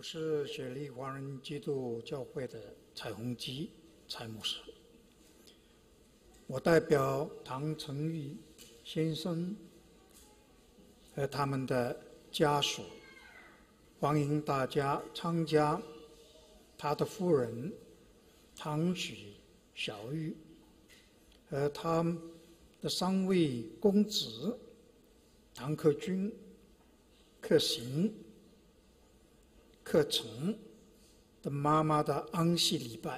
是雪梨华人基督教会的彩虹基蔡牧师，我代表唐成玉先生和他们的家属，欢迎大家参加他的夫人唐许小玉和他的3位公子唐克军、克行、克成的妈妈的安息礼拜。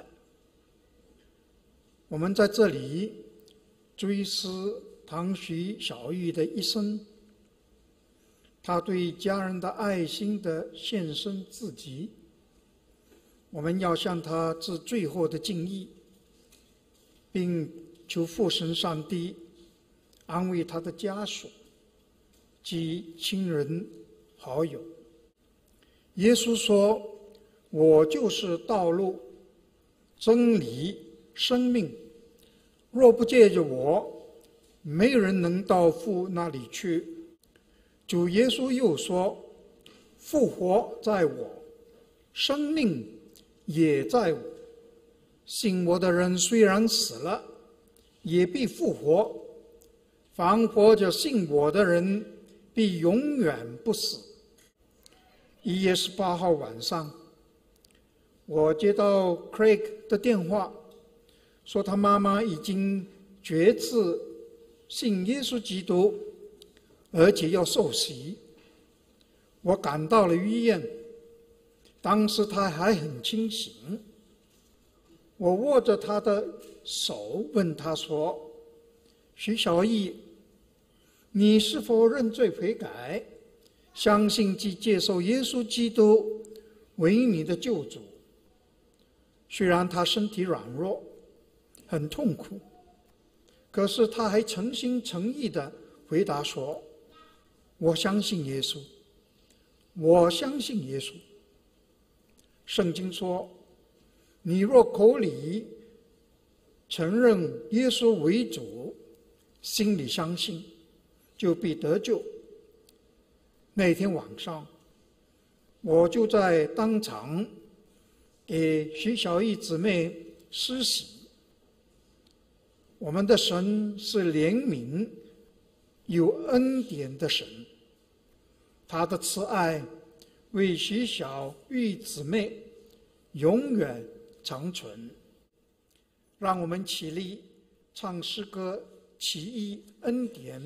我们在这里追思唐许小玉的一生，他对家人的爱心的献身自己，我们要向他致最后的敬意，并求父神上帝安慰他的家属及亲人好友。耶稣说：“我就是道路、真理、生命，若不借着我，没人能到父那里去。”主耶稣又说：“复活在我，生命也在我。信我的人虽然死了，也必复活。凡活着信我的人，必永远不死。”1月18号晚上，我接到 Craig 的电话，说他妈妈已经决志信耶稣基督，而且要受洗。我赶到了医院，当时他还很清醒。我握着他的手，问他说：“徐小艺，你是否认罪悔改，相信及接受耶稣基督为你的救主？”虽然他身体软弱，很痛苦，可是他还诚心诚意地回答说：“我相信耶稣，我相信耶稣。”圣经说：“你若口里承认耶稣为主，心里相信，就必得救。”那天晚上，我就在当场给徐小艺姊妹施洗。我们的神是怜悯、有恩典的神，他的慈爱为徐小玉姊妹永远长存。让我们起立唱诗歌《奇异恩典》。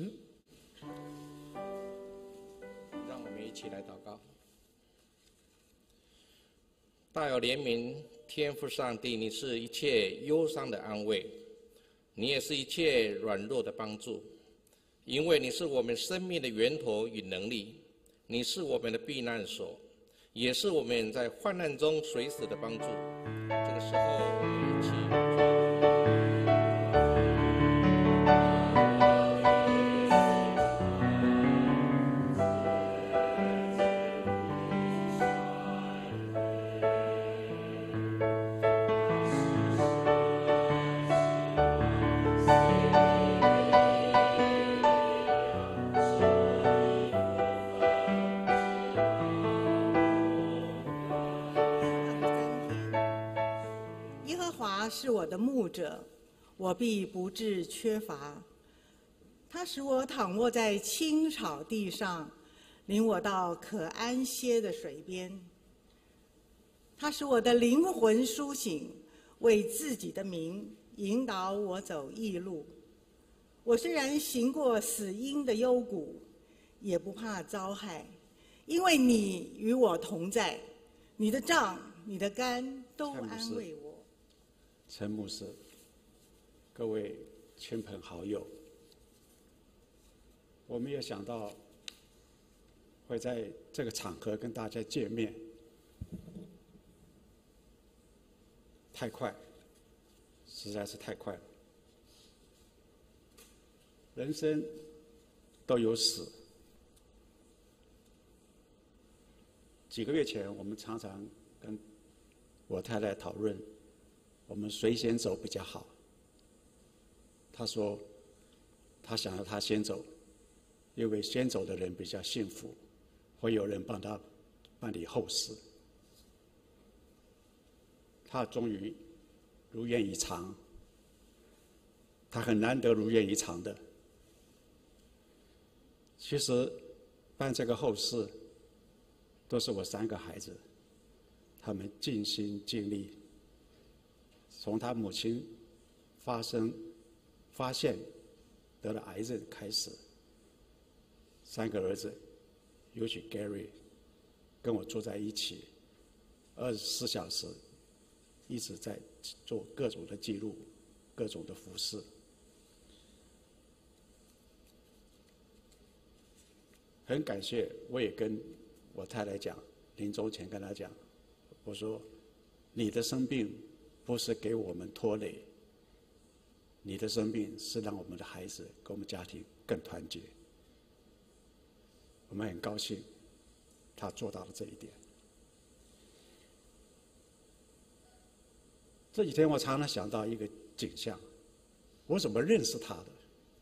让我们一起来祷告。大有怜悯，天父上帝，你是一切忧伤的安慰，你也是一切软弱的帮助，因为你是我们生命的源头与能力，你是我们的避难所，也是我们在患难中随时的帮助。这个时候，我们一起是我的牧者，我必不致缺乏。他使我躺卧在青草地上，领我到可安歇的水边。他使我的灵魂苏醒，为自己的名引导我走义路。我虽然行过死荫的幽谷，也不怕遭害，因为你与我同在，你的杖、你的竿都安慰我。 陈牧师，各位亲朋好友，我没有想到会在这个场合跟大家见面，太快，实在是太快了。人生都有死。几个月前，我们常常跟我太太讨论，我们谁先走比较好？他说，他想要他先走，因为先走的人比较幸福，会有人帮他办理后事。 他终于如愿以偿，他很难得如愿以偿的。其实办这个后事，都是我3个孩子，他们尽心尽力，从他母亲发现得了癌症开始，3个儿子，尤其 Gary 跟我住在一起，24小时一直在做各种的记录，各种的服侍。很感谢，我也跟我太太讲，临终前跟她讲，我说你的生病不是给我们拖累，你的生病是让我们的孩子跟我们家庭更团结。我们很高兴他做到了这一点。这几天我常常想到一个景象，我怎么认识他的？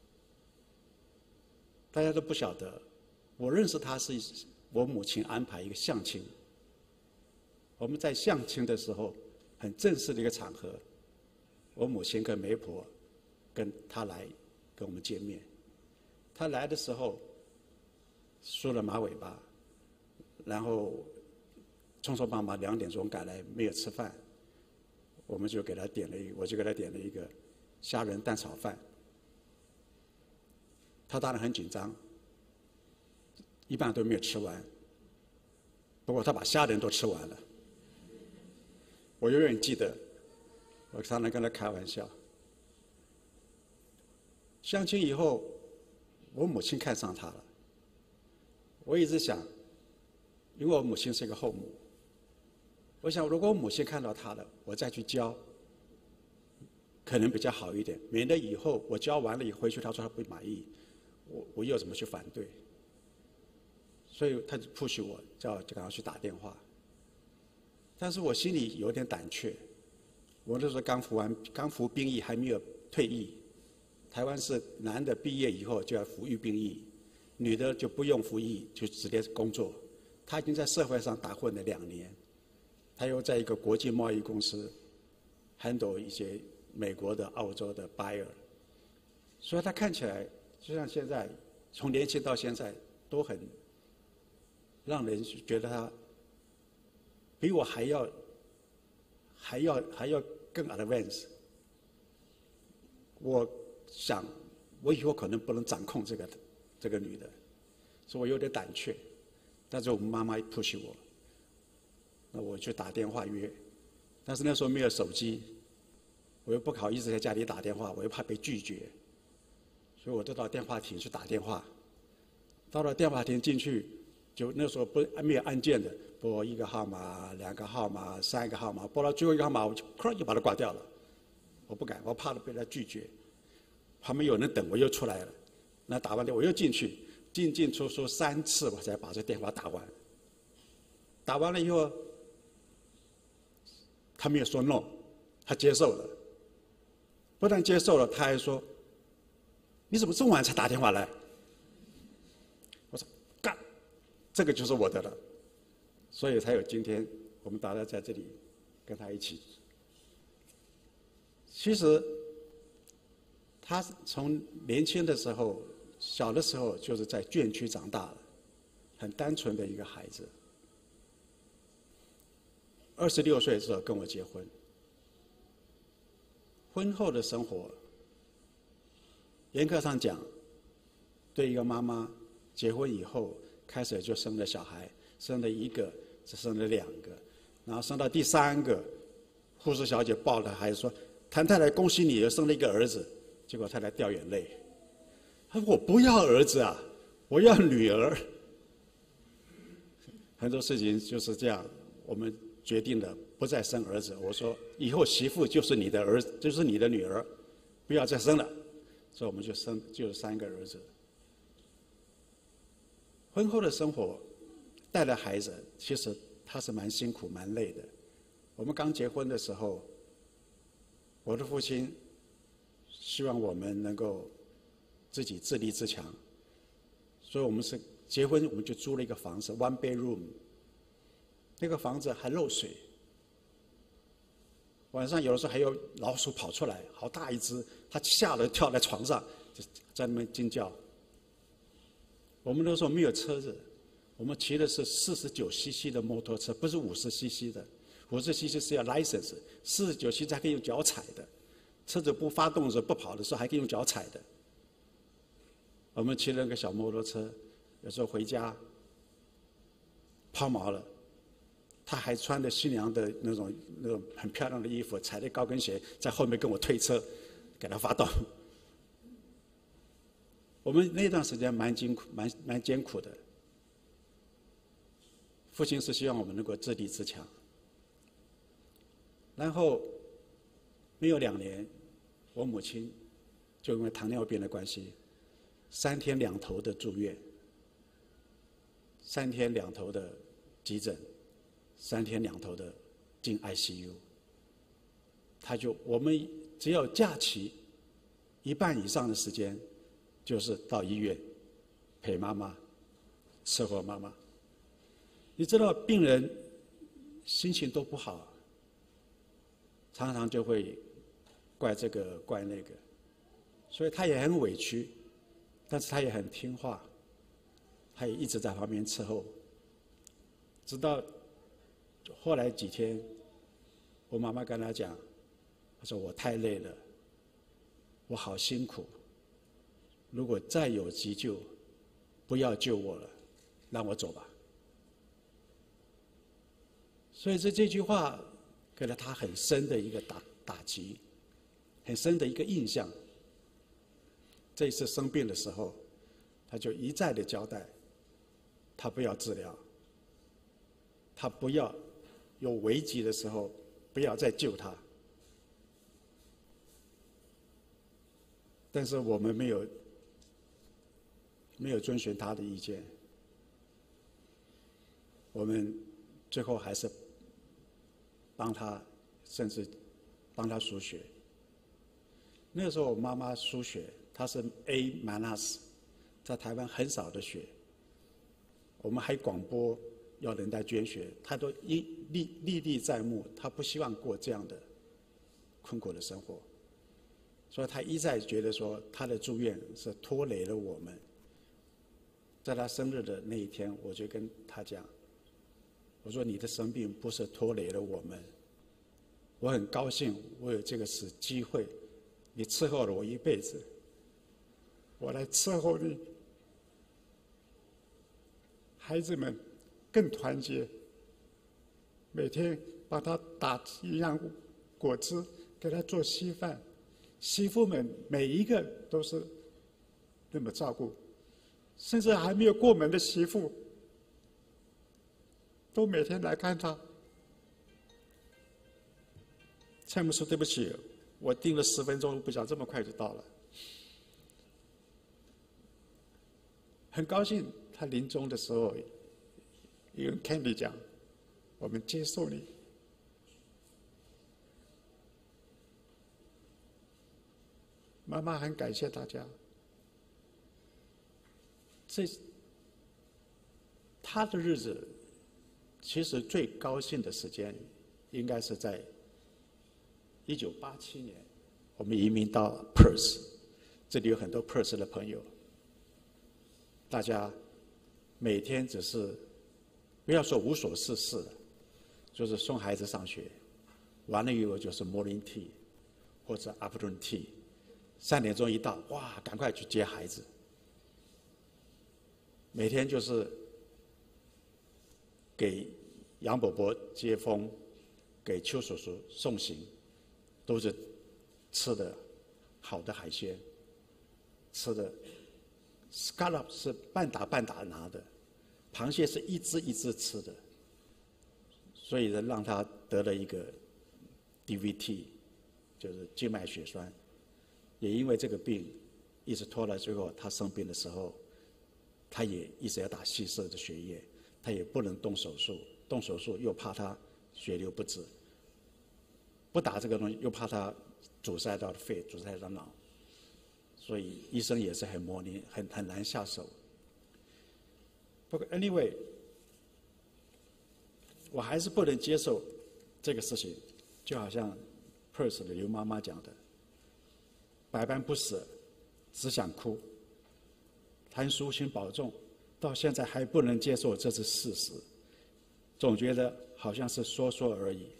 大家都不晓得，我认识他是我母亲安排一个相亲。我们在相亲的时候，很正式的一个场合，我母亲跟媒婆跟他来跟我们见面。他来的时候梳了马尾巴，然后匆匆忙忙2点钟赶来，没有吃饭，我就给他点了一个虾仁蛋炒饭。他当然很紧张，一半都没有吃完，不过他把虾仁都吃完了。我永远记得，我常常跟他开玩笑。相亲以后，我母亲看上他了。我一直想，因为我母亲是一个后母，我想如果我母亲看到他了，我再去教，可能比较好一点，免得以后我教完了以后回去，他说他不满意，我又怎么去反对？所以他就 push 我，叫我就赶快去打电话。但是我心里有点胆怯，我那时候刚服兵役，还没有退役。台湾是男的毕业以后就要服役兵役，女的就不用服役，就直接工作。他已经在社会上打混了2年，他又在一个国际贸易公司 handle 一些美国的、澳洲的 buyer， 所以他看起来就像现在，从年轻到现在都很让人觉得他比我还要更 advance。我想，我以后可能不能掌控这个女的，所以我有点胆怯。但是我妈妈 push 我，那我去打电话约，但是那时候没有手机，我又不好意思在家里打电话，我又怕被拒绝，所以我就到电话亭去打电话。到了电话亭进去，就那时候没有按键的，拨1个号码、2个号码、3个号码，拨到最后一个号码，我就哐就把它挂掉了。我不敢，我怕被他拒绝。旁边有人等，我又出来了。那打完电话我又进去，进出出3次，我才把这电话打完。打完了以后，他没有说 no， 他接受了。不但接受了，他还说：“你怎么这么晚才打电话来？”我说：“干，这个就是我的了。”所以才有今天我们大家在这里跟他一起。其实他从年轻的时候、小的时候就是在眷区长大的，很单纯的一个孩子。26岁的时候跟我结婚，婚后的生活，严格上讲，对一个妈妈结婚以后开始就生了小孩，生了1个，只生了2个，然后生到第3个，护士小姐抱了孩子说：“谭太太，恭喜你又生了1个儿子。”结果太太掉眼泪，她说：“我不要儿子啊，我要女儿。”很多事情就是这样，我们决定了不再生儿子。我说以后媳妇就是你的儿子，就是你的女儿，不要再生了。所以我们就3个儿子。婚后的生活，带了孩子，其实他是蛮辛苦、蛮累的。我们刚结婚的时候，我的父亲希望我们能够自己自立自强，所以我们是结婚我们就租了一个房子 ，1 bedroom， 那个房子还漏水， 晚上有的时候还有老鼠跑出来，好大一只，他吓得跳在床上，就在那边惊叫。我们那时候没有车子，我们骑的是49cc 的摩托车，不是50cc 的。50cc 是要 license，49cc 还可以用脚踩的，车子不发动的时候、不跑的时候还可以用脚踩的。我们骑了个小摩托车，有时候回家抛锚了，他还穿着新娘的那种很漂亮的衣服，踩着高跟鞋在后面跟我推车，给他发动。我们那段时间蛮艰苦的。父亲是希望我们能够自立自强，然后没有2年，我母亲就因为糖尿病的关系，3天2头的住院，3天2头的急诊，3天2头的进 ICU。我们只要假期1半以上的时间，就是到医院陪妈妈，伺候妈妈。你知道病人心情都不好，常常就会怪这个怪那个，所以他也很委屈，但是他也很听话，他也一直在旁边伺候。直到后来几天，我妈妈跟他讲，她说我太累了，我好辛苦，如果再有急救，不要救我了，让我走吧。所以这句话给了他很深的一个打击，很深的一个印象。这一次生病的时候，他就一再的交代，他不要治疗，他不要有危急的时候不要再救他。但是我们没有遵循他的意见，我们最后还是帮他，甚至帮他输血。那个时候我妈妈输血，她是 A-， 在台湾很少的血。我们还广播要人家捐血，她都历历在目，她不希望过这样的困苦的生活，所以她一再觉得说她的住院是拖累了我们。在她生日的那一天，我就跟她讲，我说你的生病不是拖累了我们，我很高兴我有这个机会，你伺候了我一辈子，我来伺候你，孩子们更团结，每天帮他打营养果汁，给他做稀饭，媳妇们每一个都是那么照顾，甚至还没有过门的媳妇都每天来看他。蔡牧师，对不起，我定了10分钟，不想这么快就到了。很高兴他临终的时候，也跟 Candy 讲，我们接受你。妈妈很感谢大家。他的日子，其实最高兴的时间，应该是在1987年，我们移民到 Perth， 这里有很多 Perth 的朋友。大家每天只是不要说无所事事了，就是送孩子上学，完了以后就是 morning tea 或者 afternoon tea，3点钟一到，哇，赶快去接孩子。每天就是给杨伯伯接风，给邱叔叔送行，都是吃的好的海鲜，吃的 scallop 是半打半打拿的，螃蟹是一只一只吃的，所以呢，让他得了一个 DVT， 就是静脉血栓。也因为这个病，一直拖到最后，他生病的时候，他也一直要打细色的血液，他也不能动手术，动手术又怕他血流不止，不打这个东西又怕他阻塞到了肺，阻塞到脑，所以医生也是很模拟，很难下手。不过 anyway， 我还是不能接受这个事情，就好像 Perth 的刘妈妈讲的，百般不舍，只想哭。谭淑清保重，到现在还不能接受这是事实，总觉得好像是说说而已。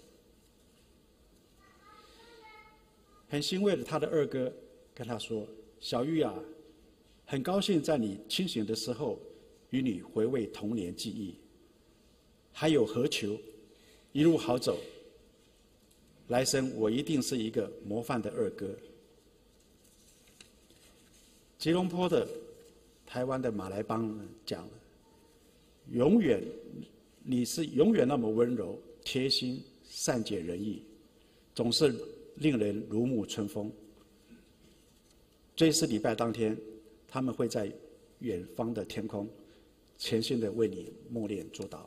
很欣慰的，他的二哥跟他说：“小玉啊，很高兴在你清醒的时候与你回味童年记忆，还有何求？一路好走，来生我一定是一个模范的二哥。”吉隆坡的台湾的马来帮讲了：“你是永远那么温柔、贴心、善解人意，总是令人如沐春风。”追思礼拜当天，他们会在远方的天空全心的为你默念祝祷。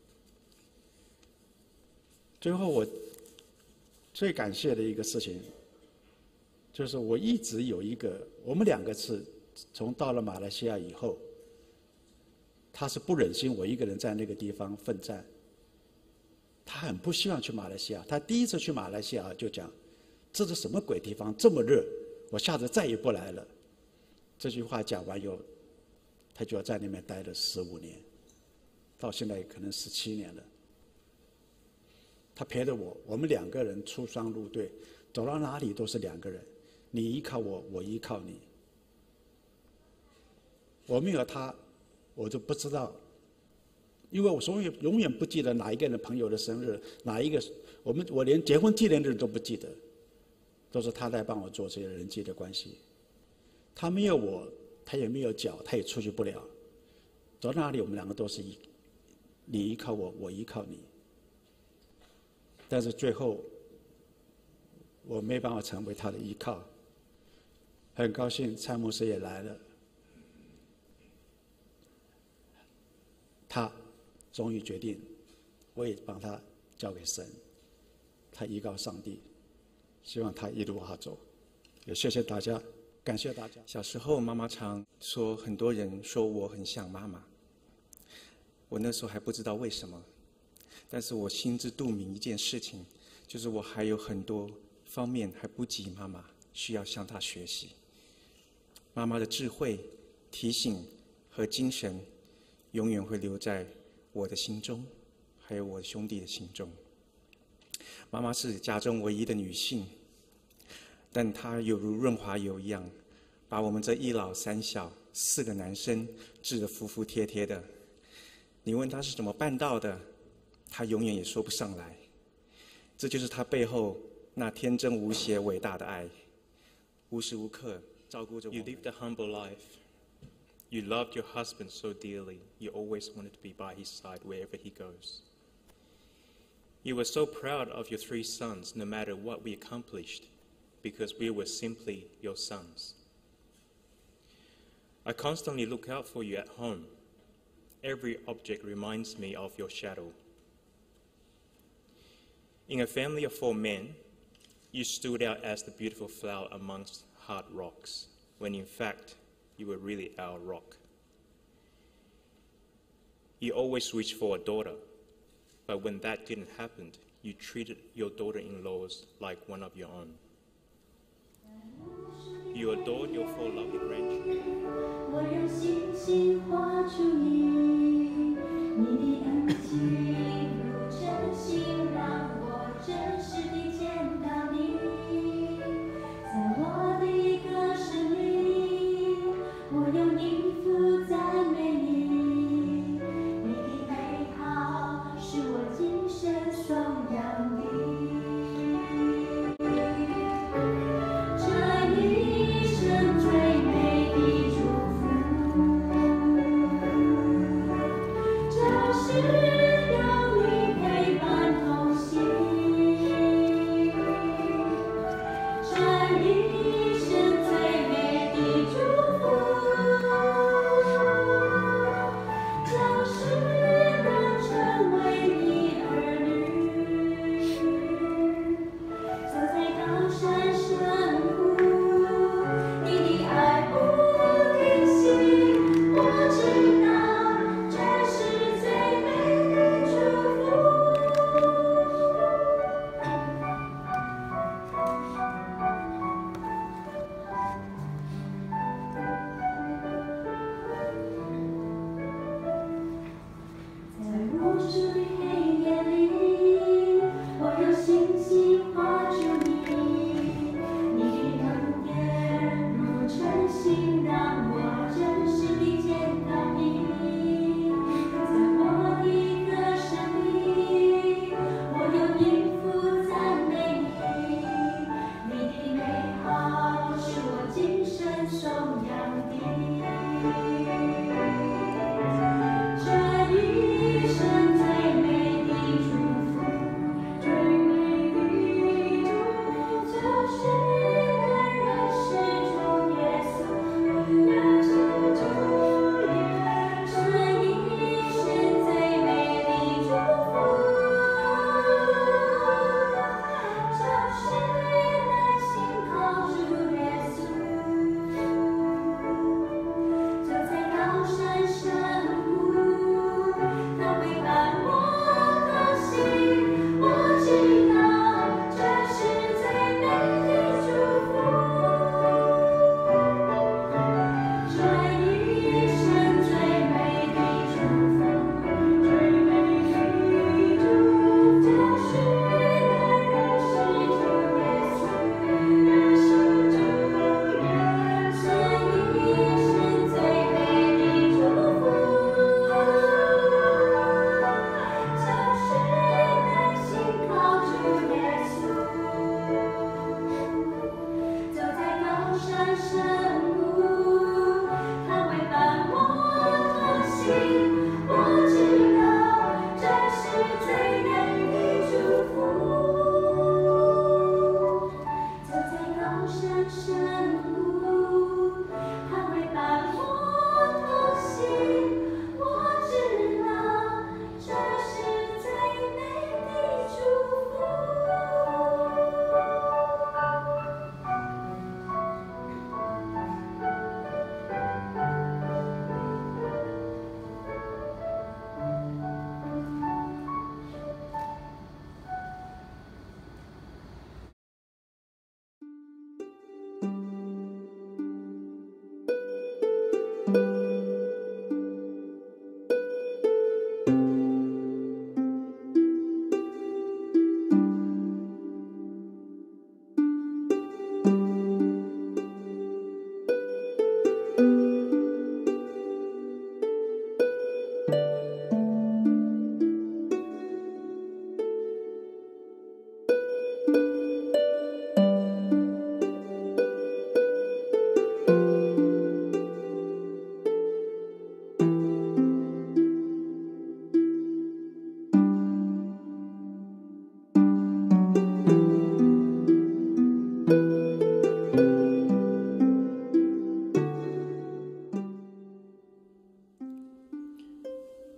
最后，我最感谢的一个事情，就是我一直有一个，我们两个是从到了马来西亚以后，他是不忍心我一个人在那个地方奋战，他很不希望去马来西亚。他第一次去马来西亚就讲：“这是什么鬼地方，这么热，我下次再也不来了。”这句话讲完以后，他就要在那边待了15年，到现在可能17年了。他陪着我，我们两个人出双入对，走到哪里都是两个人，你依靠我，我依靠你。我没有他，我就不知道，因为我永远不记得哪一个人朋友的生日，哪一个我连结婚纪念日都不记得，都是他在帮我做这些人际的关系。他没有我，他也没有脚，他也出去不了。走到哪里，我们两个都是你依靠我，我依靠你。但是最后，我没办法成为他的依靠。很高兴蔡牧师也来了，他终于决定，我也帮他交给神，他依靠上帝，希望他一路好走。也谢谢大家，感谢大家。 小时候，妈妈常说，很多人说我很像妈妈。我那时候还不知道为什么，但是我心知肚明一件事情，就是我还有很多方面还不及妈妈，需要向她学习。妈妈的智慧、提醒和精神，永远会留在我的心中，还有我兄弟的心中。妈妈是家中唯一的女性，但她犹如润滑油一样，把我们这一老三小4个男生治得服服帖帖的。你问她是怎么办到的，她永远也说不上来。这就是她背后那天真无邪、伟大的爱，无时无刻照顾着我们。 You lived a humble life. You loved your husband so dearly, you always wanted to be by his side wherever he goes. You were so proud of your 3 sons, no matter what we accomplished, because we were simply your sons. I constantly look out for you at home. Every object reminds me of your shadow. In a family of 4 men, you stood out as the beautiful flower amongst hard rocks, when in fact, you were really our rock. You always wished for a daughter, but when that didn't happen, you treated your daughter-in-laws like one of your own. You adored your 4 lovely grandchildren. 我用星星画出你，你的恩情如真心，让我真实地见到你。在我的一个生命，我用音符赞美你，你的美好是我今生颂扬的。这一生最美的祝福。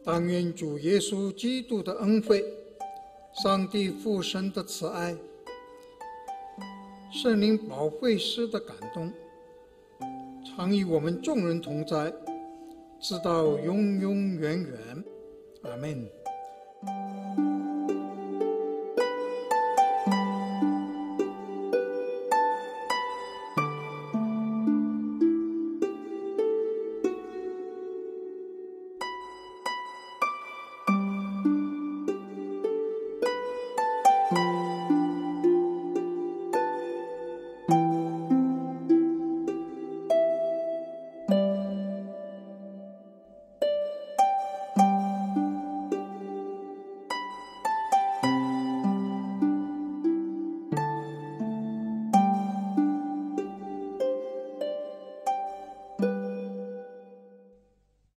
但愿主耶稣基督的恩惠、上帝父神的慈爱、圣灵保惠师的感动，常与我们众人同在，直到永永远远。阿们。